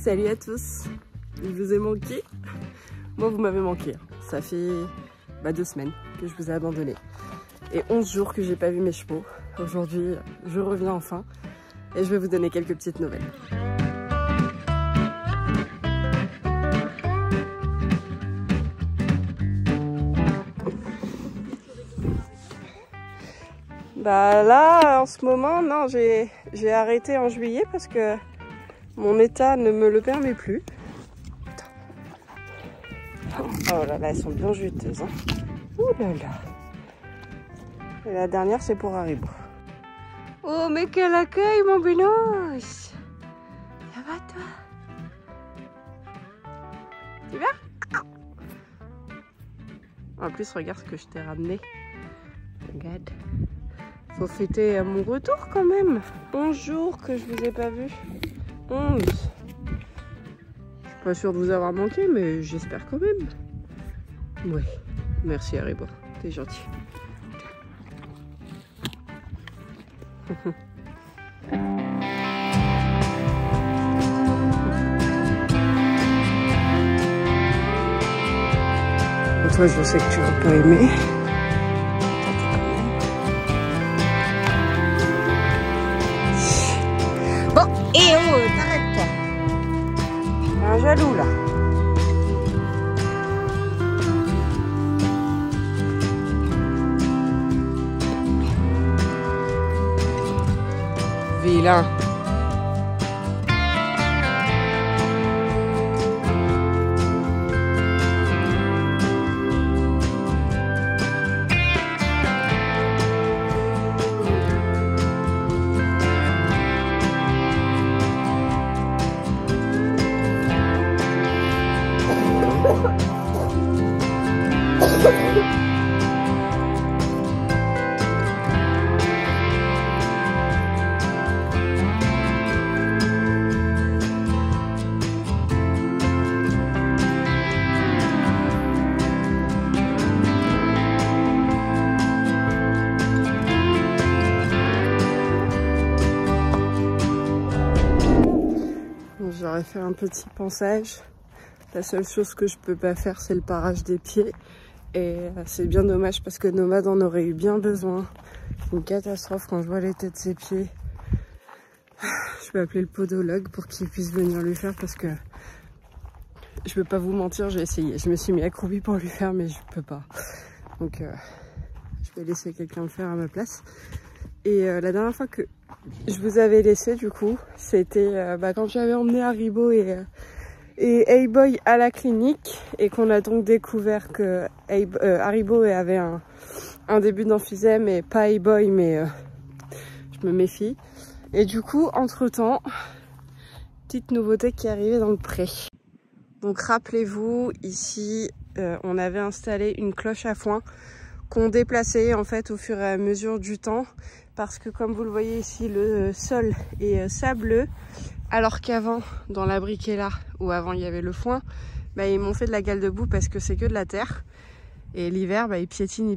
Salut à tous. Je vous ai manqué. Moi vous m'avez manqué. Ça fait 2 semaines que je vous ai abandonné. Et 11 jours que j'ai pas vu mes chevaux. Aujourd'hui je reviens enfin. Et je vais vous donner quelques petites nouvelles. Bah là, en ce moment, non, j'ai arrêté en juillet parce que mon état ne me le permet plus. Oh là là, elles sont bien juteuses. Hein. Ouh là là. Et la dernière, c'est pour Haribo. Oh, mais quel accueil, mon Binoche! Ça va, toi? Tu vas? En plus, regarde ce que je t'ai ramené. Regarde. Faut fêter mon retour quand même. 11 jours que je vous ai pas vu. 11. Je suis pas sûre de vous avoir manqué, mais j'espère quand même. Oui. Merci Haribo. T'es gentil. Toi, je sais que tu vas pas aimer. Et oh, t'arrête-toi. Un jaloux là. Vilain. J'aurais fait un petit pansage. La seule chose que je peux pas faire, c'est le parage des pieds. Et c'est bien dommage parce que Nomade en aurait eu bien besoin. Une catastrophe quand je vois l'état de ses pieds. Je vais appeler le podologue pour qu'il puisse venir lui faire parce que je peux pas vous mentir, j'ai essayé. Je me suis mis accroupie pour lui faire, mais je peux pas. Donc je vais laisser quelqu'un le faire à ma place. Et la dernière fois que je vous avais laissé, du coup, c'était quand j'avais emmené Haribo et A-Boy à la clinique et qu'on a donc découvert que Haribo avait un début d'emphysème et pas A-Boy, mais je me méfie. Et du coup, entre-temps, petite nouveauté qui est arrivée dans le pré. Donc rappelez-vous, ici, on avait installé une cloche à foin qu'on déplaçait en fait au fur et à mesure du temps parce que comme vous le voyez ici, le sol est sableux alors qu'avant, dans la briquet où avant il y avait le foin, ils m'ont fait de la gale de boue parce que c'est que de la terre et l'hiver ils piétinent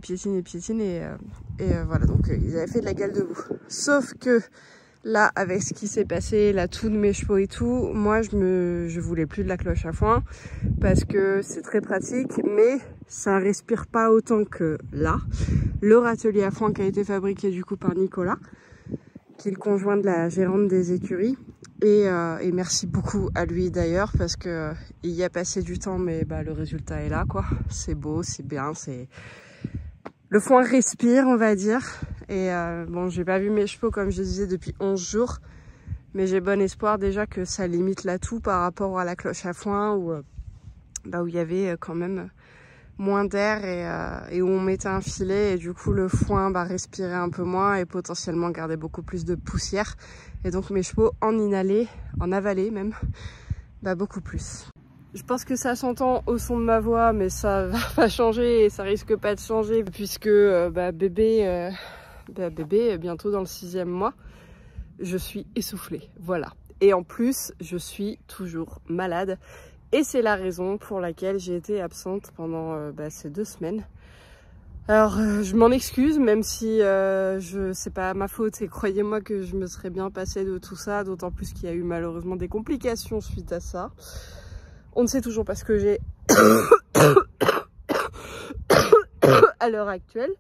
et voilà, donc ils avaient fait de la gale de boue. Sauf que là, avec ce qui s'est passé, la toux de mes chevaux et tout, moi je voulais plus de la cloche à foin parce que c'est très pratique, mais ça respire pas autant que là. Le râtelier à foin qui a été fabriqué du coup par Nicolas, qui est le conjoint de la gérante des écuries. Et merci beaucoup à lui d'ailleurs parce que il y a passé du temps, mais le résultat est là quoi. C'est beau, c'est bien, c'est le foin respire, on va dire. Et bon, j'ai pas vu mes chevaux comme je disais depuis 11 jours, mais j'ai bon espoir déjà que ça limite la toux par rapport à la cloche à foin où il y avait quand même moins d'air et où on mettait un filet et du coup le foin respirait un peu moins et potentiellement gardait beaucoup plus de poussière. Et donc mes chevaux en inhalaient, en avalaient même, beaucoup plus. Je pense que ça s'entend au son de ma voix, mais ça va pas changer et ça risque pas de changer puisque bébé bientôt dans le 6e mois, je suis essoufflée, voilà. Et en plus, je suis toujours malade et c'est la raison pour laquelle j'ai été absente pendant ces 2 semaines. Alors je m'en excuse, même si c'est pas ma faute, et croyez-moi que je me serais bien passée de tout ça, d'autant plus qu'il y a eu malheureusement des complications suite à ça. On ne sait toujours pas ce que j'ai à l'heure actuelle.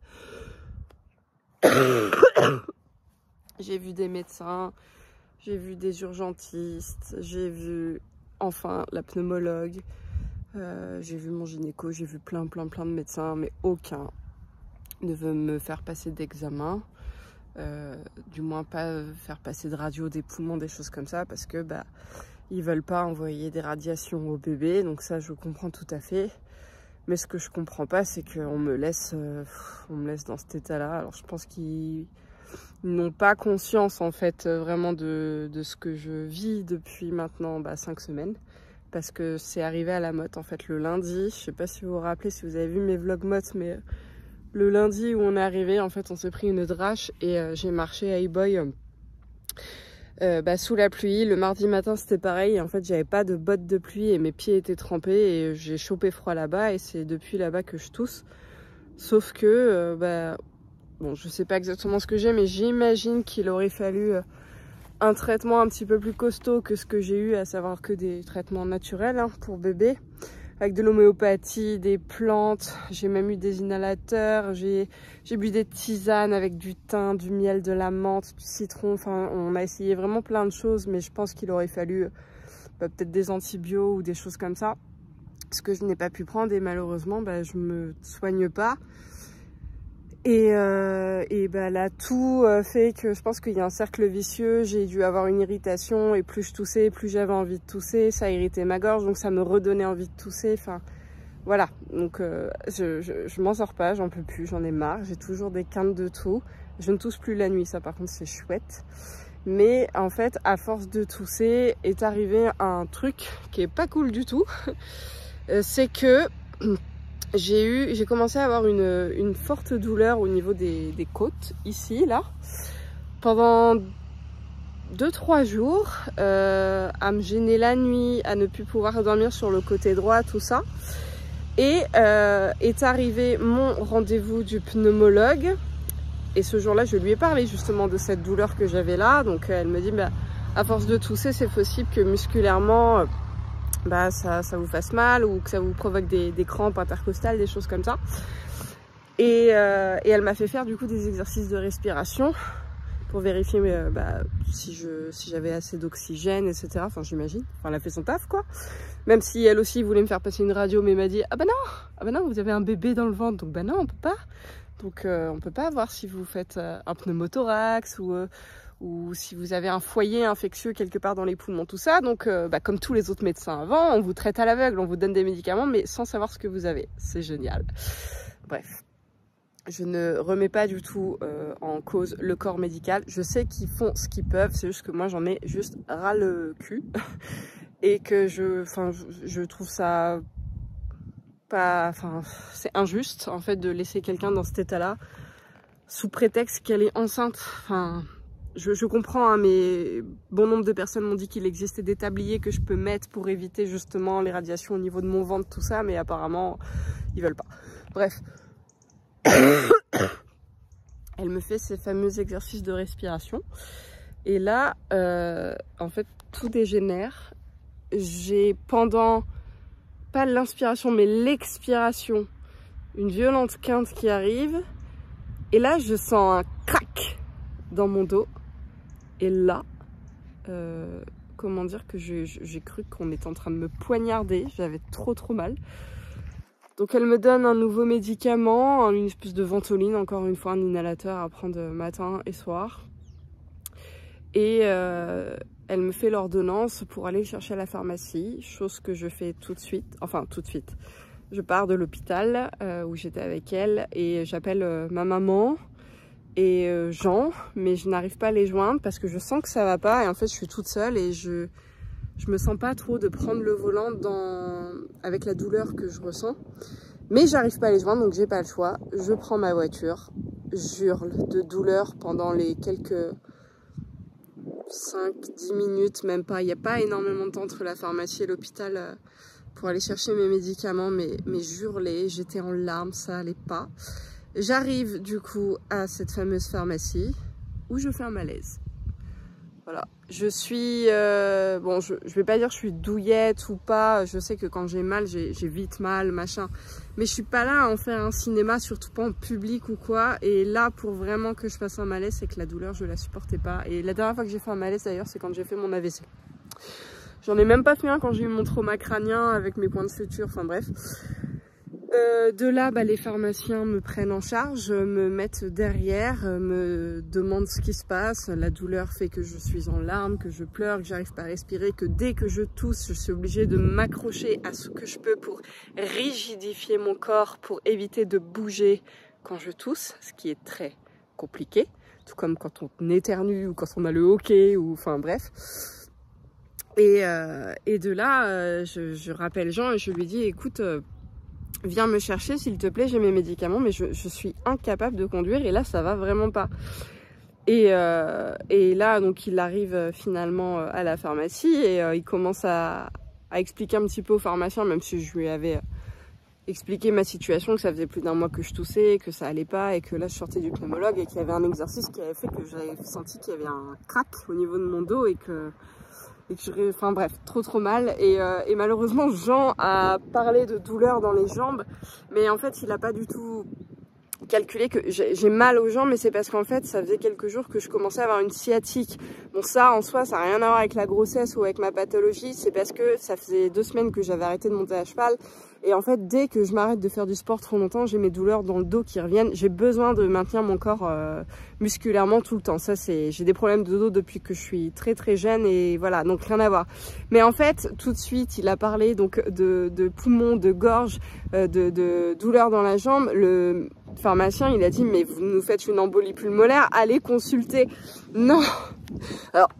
J'ai vu des médecins, j'ai vu des urgentistes, j'ai vu enfin la pneumologue, j'ai vu mon gynéco, j'ai vu plein de médecins, mais aucun ne veut me faire passer d'examen, du moins pas faire passer de radio des poumons, des choses comme ça, parce que bah ils veulent pas envoyer des radiations au bébé, donc ça je comprends tout à fait. Mais ce que je comprends pas, c'est qu'on me laisse dans cet état-là. Alors je pense qu'ils n'ont pas conscience en fait vraiment de ce que je vis depuis maintenant 5 semaines. Parce que c'est arrivé à la motte en fait le lundi. Je sais pas si vous vous rappelez, si vous avez vu mes vlogs motte, mais le lundi où on est arrivé, en fait on s'est pris une drache et j'ai marché à E-Boy sous la pluie. Le mardi matin c'était pareil, et en fait j'avais pas de bottes de pluie et mes pieds étaient trempés et j'ai chopé froid là-bas, et c'est depuis là-bas que je tousse. Sauf que bon, je sais pas exactement ce que j'ai, mais j'imagine qu'il aurait fallu un traitement un petit peu plus costaud que ce que j'ai eu, à savoir que des traitements naturels pour bébé, avec de l'homéopathie, des plantes. J'ai même eu des inhalateurs, j'ai bu des tisanes avec du thym, du miel, de la menthe, du citron. Enfin, on a essayé vraiment plein de choses, mais je pense qu'il aurait fallu peut-être des antibiotiques ou des choses comme ça, ce que je n'ai pas pu prendre, et malheureusement je me soigne pas. Et là tout fait que je pense qu'il y a un cercle vicieux. J'ai dû avoir une irritation, et plus je toussais, plus j'avais envie de tousser, ça irritait ma gorge, donc ça me redonnait envie de tousser. Enfin voilà, donc je m'en sors pas, j'en peux plus, j'en ai marre, j'ai toujours des quintes de toux. Je ne tousse plus la nuit, ça par contre c'est chouette. Mais en fait, à force de tousser, est arrivé un truc qui est pas cool du tout. C'est que j'ai commencé à avoir une forte douleur au niveau des côtes, ici, là, pendant 2-3 jours, à me gêner la nuit, à ne plus pouvoir dormir sur le côté droit, tout ça. Et est arrivé mon rendez-vous du pneumologue, et ce jour-là, je lui ai parlé justement de cette douleur que j'avais là. Donc elle me dit, à force de tousser, c'est possible que musculairement ça vous fasse mal, ou que ça vous provoque des crampes intercostales, des choses comme ça. Et elle m'a fait faire du coup des exercices de respiration pour vérifier si j'avais assez d'oxygène, etc. Enfin j'imagine, elle a fait son taf quoi. Même si elle aussi voulait me faire passer une radio, mais elle m'a dit ah bah non, vous avez un bébé dans le ventre, donc non, on peut pas. Donc on peut pas voir si vous faites un pneumothorax ou si vous avez un foyer infectieux quelque part dans les poumons, tout ça. Donc comme tous les autres médecins avant, on vous traite à l'aveugle, on vous donne des médicaments, mais sans savoir ce que vous avez. C'est génial. Bref, je ne remets pas du tout en cause le corps médical. Je sais qu'ils font ce qu'ils peuvent, c'est juste que moi j'en ai juste ras le cul. Et que je trouve ça c'est injuste en fait de laisser quelqu'un dans cet état-là sous prétexte qu'elle est enceinte. Je comprends, mais bon nombre de personnes m'ont dit qu'il existait des tabliers que je peux mettre pour éviter justement les radiations au niveau de mon ventre, tout ça, mais apparemment ils veulent pas. Bref, elle me fait ces fameux exercices de respiration, et là en fait tout dégénère. J'ai pendant pas l'inspiration mais l'expiration une violente quinte qui arrive, et là je sens un crack dans mon dos, et là comment dire que j'ai cru qu'on était en train de me poignarder, j'avais trop mal. Donc elle me donne un nouveau médicament, une espèce de ventoline, encore une fois un inhalateur à prendre matin et soir, et elle me fait l'ordonnance pour aller le chercher à la pharmacie, chose que je fais tout de suite. Enfin, tout de suite. Je pars de l'hôpital où j'étais avec elle, et j'appelle ma maman et Jean, mais je n'arrive pas à les joindre parce que je sens que ça va pas, et en fait je suis toute seule et je me sens pas trop de prendre le volant avec la douleur que je ressens. Mais j'arrive pas à les joindre, donc j'ai pas le choix. Je prends ma voiture, j'hurle de douleur pendant les quelques 5-10 minutes, même pas. Il n'y a pas énormément de temps entre la pharmacie et l'hôpital pour aller chercher mes médicaments, mais j'hurlais, j'étais en larmes, ça allait pas. J'arrive du coup à cette fameuse pharmacie où je fais un malaise. Voilà, je suis, bon, je vais pas dire que je suis douillette ou pas, je sais que quand j'ai mal, j'ai vite mal, machin. Mais je suis pas là à en faire un cinéma, surtout pas en public ou quoi. Et là, pour vraiment que je fasse un malaise, c'est que la douleur, je la supportais pas. Et la dernière fois que j'ai fait un malaise d'ailleurs, c'est quand j'ai fait mon AVC. J'en ai même pas fait un quand j'ai eu mon trauma crânien avec mes points de suture, enfin bref. De là, les pharmaciens me prennent en charge, me mettent derrière, me demandent ce qui se passe. La douleur fait que je suis en larmes, que je pleure, que j'arrive pas à respirer, que dès que je tousse, je suis obligée de m'accrocher à ce que je peux pour rigidifier mon corps, pour éviter de bouger quand je tousse, ce qui est très compliqué, tout comme quand on éternue ou quand on a le hoquet, ou enfin bref. Et de là, je rappelle Jean et je lui dis, écoute, viens me chercher s'il te plaît, j'ai mes médicaments, mais je suis incapable de conduire et là ça va vraiment pas. Et là donc il arrive finalement à la pharmacie et il commence à expliquer un petit peu au pharmacien, même si je lui avais expliqué ma situation, que ça faisait plus d'un mois que je toussais, que ça allait pas et que là je sortais du pneumologue et qu'il y avait un exercice qui avait fait que j'avais senti qu'il y avait un crack au niveau de mon dos et que enfin bref, trop mal. Et malheureusement, Jean a parlé de douleur dans les jambes, mais en fait, il a pas du tout calculé que j'ai mal aux jambes, mais c'est parce qu'en fait, ça faisait quelques jours que je commençais à avoir une sciatique. Bon, ça, en soi, ça n'a rien à voir avec la grossesse ou avec ma pathologie, c'est parce que ça faisait 2 semaines que j'avais arrêté de monter à cheval. Et en fait, dès que je m'arrête de faire du sport trop longtemps, j'ai mes douleurs dans le dos qui reviennent. J'ai besoin de maintenir mon corps musculairement tout le temps. Ça, j'ai des problèmes de dos depuis que je suis très jeune et voilà, donc rien à voir. Mais en fait, tout de suite, il a parlé donc de poumons, de gorge, de douleurs dans la jambe. Le pharmacien, il a dit, mais vous nous faites une embolie pulmonaire, allez consulter. Non. Alors,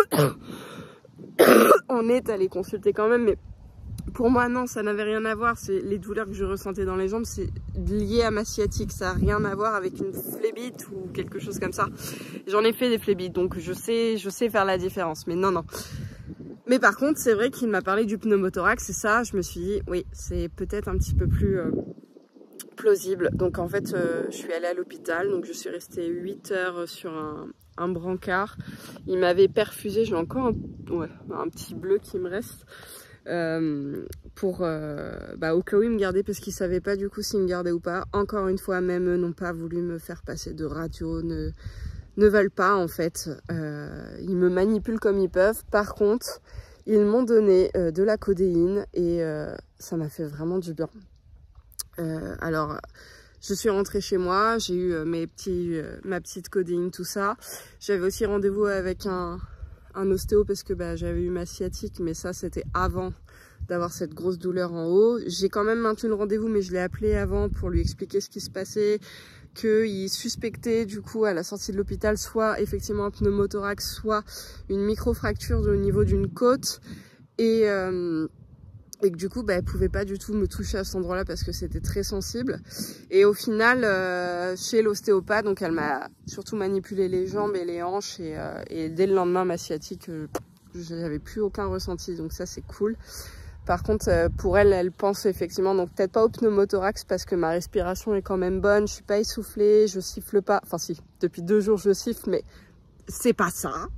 on est allé consulter quand même, mais pour moi, non, ça n'avait rien à voir. C'est les douleurs que je ressentais dans les jambes, c'est lié à ma sciatique. Ça n'a rien à voir avec une phlébite ou quelque chose comme ça. J'en ai fait des phlébites, donc je sais faire la différence. Mais non. Mais par contre, c'est vrai qu'il m'a parlé du pneumothorax et ça, je me suis dit, oui, c'est peut-être un petit peu plus plausible. Donc en fait, je suis allée à l'hôpital. Donc je suis restée 8 heures sur un brancard. Il m'avait perfusé. J'ai encore un petit bleu qui me reste. Pour au cas où ils me gardaient parce qu'ils savaient pas du coup s'ils me gardaient ou pas. Encore une fois, même eux n'ont pas voulu me faire passer de radio, ne veulent pas en fait. Ils me manipulent comme ils peuvent. Par contre, ils m'ont donné de la codéine et ça m'a fait vraiment du bien. Alors, je suis rentrée chez moi, j'ai eu ma petite codéine, tout ça. J'avais aussi rendez-vous avec un ostéo parce que j'avais eu ma sciatique, mais ça c'était avant d'avoir cette grosse douleur en haut. J'ai quand même maintenu le rendez-vous, mais je l'ai appelé avant pour lui expliquer ce qui se passait, qu'il suspectait du coup à la sortie de l'hôpital soit effectivement un pneumothorax, soit une micro-fracture au niveau d'une côte et que du coup elle pouvait pas du tout me toucher à cet endroit là parce que c'était très sensible. Et au final chez l'ostéopathe, donc elle m'a surtout manipulé les jambes et les hanches et dès le lendemain ma sciatique je n'avais plus aucun ressenti, donc ça c'est cool. Par contre pour elle pense effectivement, donc peut-être pas au pneumothorax parce que ma respiration est quand même bonne, je suis pas essoufflée, je siffle pas, enfin si, depuis 2 jours je siffle mais c'est pas ça.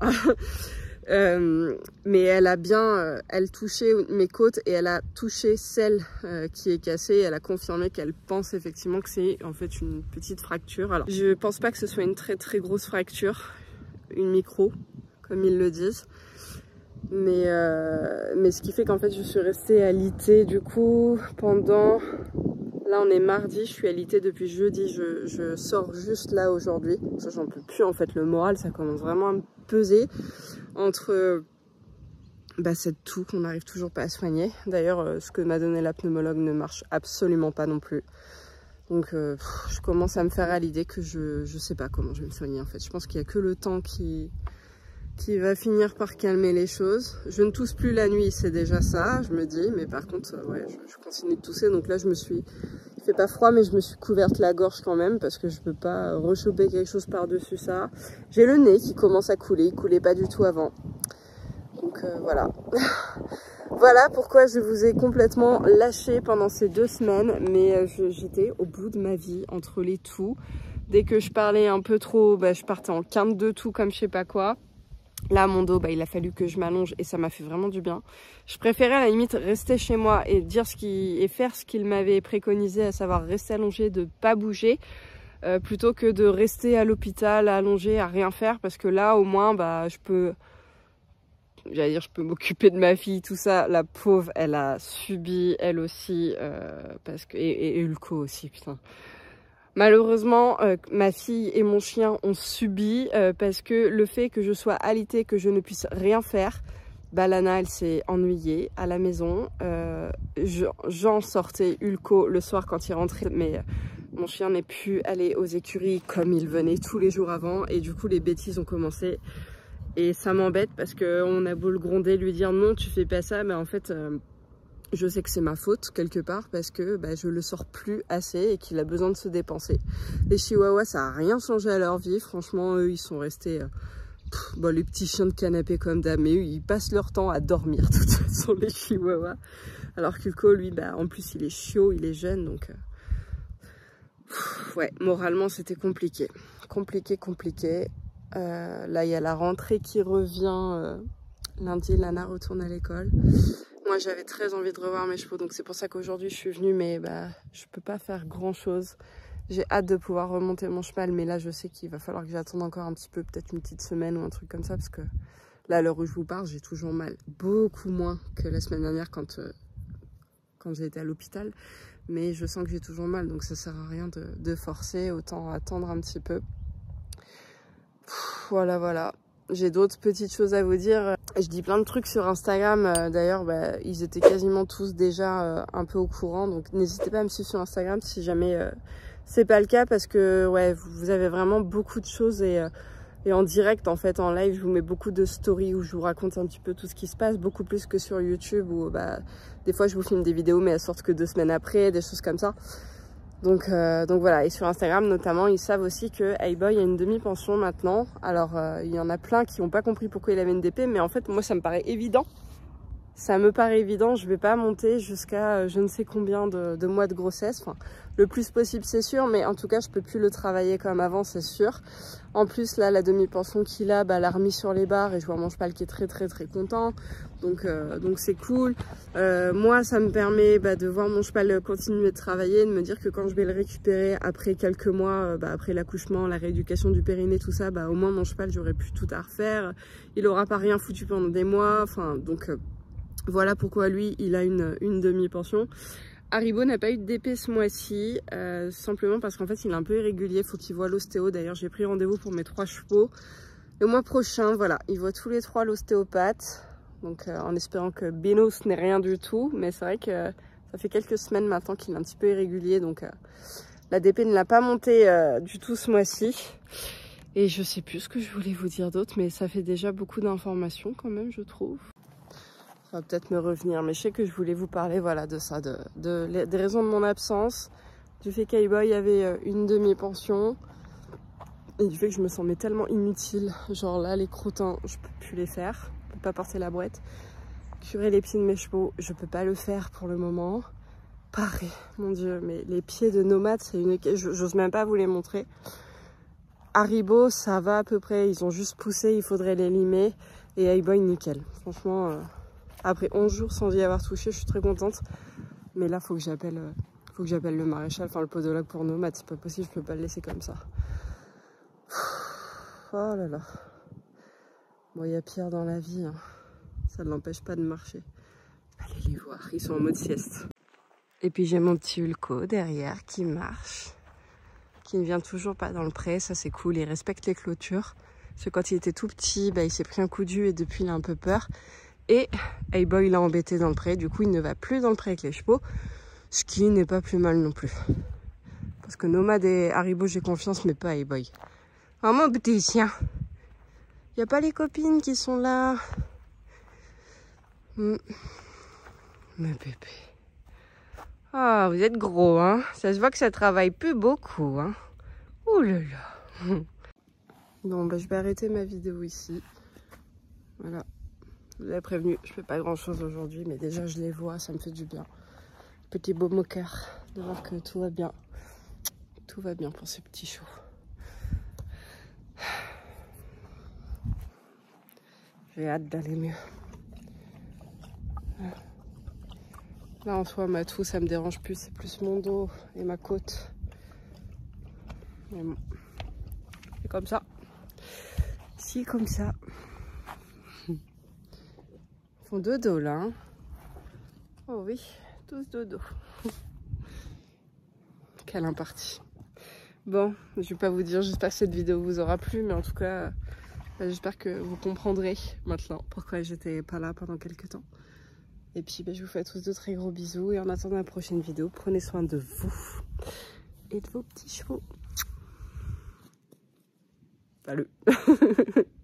Mais elle a bien, elle touchait mes côtes et elle a touché celle qui est cassée. Elle a confirmé qu'elle pense effectivement que c'est en fait une petite fracture. Alors, je pense pas que ce soit une très grosse fracture, une micro, comme ils le disent. Mais ce qui fait qu'en fait je suis restée alitée du coup pendant... Là on est mardi, je suis alitée depuis jeudi, je sors juste là aujourd'hui. Ça j'en peux plus en fait, le moral ça commence vraiment à me peser. Entre cette toux qu'on n'arrive toujours pas à soigner. D'ailleurs ce que m'a donné la pneumologue ne marche absolument pas non plus. Donc je commence à me faire à l'idée que je sais pas comment je vais me soigner en fait. Je pense qu'il n'y a que le temps qui va finir par calmer les choses. Je ne tousse plus la nuit, c'est déjà ça, je me dis, mais par contre, je continue de tousser, donc là il fait pas froid, mais je me suis couverte la gorge quand même, parce que je peux pas rechoper quelque chose par-dessus ça. J'ai le nez qui commence à couler, il coulait pas du tout avant. Donc voilà. Voilà pourquoi je vous ai complètement lâché pendant ces 2 semaines, mais j'étais au bout de ma vie entre les toux. Dès que je parlais un peu trop, je partais en quinte de toux comme je sais pas quoi. Là, mon dos, il a fallu que je m'allonge et ça m'a fait vraiment du bien. Je préférais à la limite rester chez moi et faire ce qu'il m'avait préconisé, à savoir rester allongé, de pas bouger, plutôt que de rester à l'hôpital, allongé, à rien faire, parce que là, au moins, je peux m'occuper de ma fille, tout ça. La pauvre, elle a subi, elle aussi, et Ulco aussi, putain. Malheureusement, ma fille et mon chien ont subi, parce que le fait que je sois alitée, que je ne puisse rien faire, Lana, elle s'est ennuyée à la maison. J'en sortais Ulco le soir quand il rentrait, mais mon chien n'est plus allé aux écuries comme il venait tous les jours avant, et du coup les bêtises ont commencé. Et ça m'embête parce qu'on a beau le gronder, lui dire non tu fais pas ça, mais en fait je sais que c'est ma faute quelque part parce que je le sors plus assez et qu'il a besoin de se dépenser. Les chihuahuas, ça a rien changé à leur vie, franchement eux ils sont restés les petits chiens de canapé comme d'hab, mais eux ils passent leur temps à dormir de toute façon les chihuahuas. Alors qu'Ulco lui en plus il est chiot, il est jeune, donc ouais, moralement c'était compliqué. Là, il y a la rentrée qui revient lundi. Lana retourne à l'école. Moi, j'avais très envie de revoir mes chevaux, donc c'est pour ça qu'aujourd'hui je suis venue, mais je peux pas faire grand chose. J'ai hâte de pouvoir remonter mon cheval, mais là, je sais qu'il va falloir que j'attende encore un petit peu, peut-être une petite semaine ou un truc comme ça, parce que là, à l'heure où je vous parle, j'ai toujours mal. Beaucoup moins que la semaine dernière quand j'ai été à l'hôpital, mais je sens que j'ai toujours mal, donc ça sert à rien de forcer, autant attendre un petit peu. Voilà. J'ai d'autres petites choses à vous dire. Je dis plein de trucs sur Instagram. D'ailleurs, ils étaient quasiment tous déjà un peu au courant. Donc, n'hésitez pas à me suivre sur Instagram si jamais c'est pas le cas. Parce que, ouais, vous avez vraiment beaucoup de choses. Et en direct, en fait, en live, je vous mets beaucoup de stories où je vous raconte un petit peu tout ce qui se passe. Beaucoup plus que sur YouTube où, des fois, je vous filme des vidéos, mais elles sortent que 2 semaines après. Des choses comme ça. Donc voilà, et sur Instagram notamment, ils savent aussi que Hey-Boy a une demi-pension maintenant. Alors il y en a plein qui n'ont pas compris pourquoi il avait une DP, mais en fait moi ça me paraît évident. Je vais pas monter jusqu'à je ne sais combien de mois de grossesse. Enfin, le plus possible c'est sûr, mais en tout cas je peux plus le travailler comme avant, c'est sûr. En plus là, la demi-pension qu'il a, l'a remis sur les barres et je vois mon cheval qui est très content. Donc c'est cool. Moi ça me permet de voir mon cheval continuer de travailler, de me dire que quand je vais le récupérer après quelques mois, après l'accouchement, la rééducation du périnée, tout ça, au moins mon cheval j'aurai plus tout à refaire. Il aura pas rien foutu pendant des mois. Enfin voilà pourquoi lui il a une demi-pension. Haribo n'a pas eu de DP ce mois-ci, simplement parce qu'en fait il est un peu irrégulier, faut qu'il voit l'ostéo. D'ailleurs j'ai pris rendez-vous pour mes 3 chevaux. Le mois prochain, voilà, il voit tous les 3 l'ostéopathe. Donc en espérant que Beno ce n'est rien du tout. Mais c'est vrai que ça fait quelques semaines maintenant qu'il est un petit peu irrégulier. Donc la DP ne l'a pas monté du tout ce mois-ci. Et je sais plus ce que je voulais vous dire d'autre, mais ça fait déjà beaucoup d'informations quand même, je trouve. Ça va peut-être me revenir, mais je sais que je voulais vous parler de ça, des raisons de mon absence, du fait qu'Hey-Boy avait une demi-pension et du fait que je me sentais tellement inutile. Genre là, les crottins, je peux plus les faire, je peux pas porter la brouette. Curer les pieds de mes chevaux, je peux pas le faire pour le moment. Pareil, mon Dieu, mais les pieds de Nomade, c'est une... J'ose même pas vous les montrer. Haribo, ça va à peu près, ils ont juste poussé, il faudrait les limer. Et Hey-Boy, nickel. Franchement... Après 11 jours sans y avoir touché, je suis très contente. Mais là, faut que j'appelle le maréchal, enfin le podologue pour Nomade. C'est pas possible, je peux pas le laisser comme ça. Oh là là. Bon, il y a pire dans la vie. Hein. Ça ne l'empêche pas de marcher. Allez les voir, ils sont en mode sieste. Et puis j'ai mon petit Ulco derrière qui marche. Qui ne vient toujours pas dans le pré. Ça, c'est cool. Il respecte les clôtures. Parce que quand il était tout petit, il s'est pris un coup de jus et depuis, il a un peu peur. Et Hey-Boy l'a embêté dans le pré, du coup il ne va plus dans le pré avec les chevaux, ce qui n'est pas plus mal non plus. Parce que Nomade et Haribo j'ai confiance, mais pas Hey-Boy. Oh mon petit chien, il n'y a pas les copines qui sont là. Mes bébés. Ah, vous êtes gros, hein. Ça se voit que ça travaille plus beaucoup, hein. Ouh là là. Bon, je vais arrêter ma vidéo ici. Voilà. Je vous avais prévenu, je fais pas grand chose aujourd'hui, mais déjà je les vois, ça me fait du bien. Petit baume au cœur de voir que tout va bien. Tout va bien pour ces petits choux. J'ai hâte d'aller mieux. Là en soi, ma toux, ça me dérange plus, c'est plus mon dos et ma côte. Mais bon, c'est comme ça. Si, comme ça. Ils font dodo là. Hein. Oh oui, tous dodo. Quelle impartie. Bon, je vais pas vous dire, j'espère que cette vidéo vous aura plu, mais en tout cas, j'espère que vous comprendrez maintenant pourquoi j'étais pas là pendant quelques temps. Et puis, je vous fais à tous de très gros bisous, et en attendant la prochaine vidéo, prenez soin de vous et de vos petits chevaux. Salut.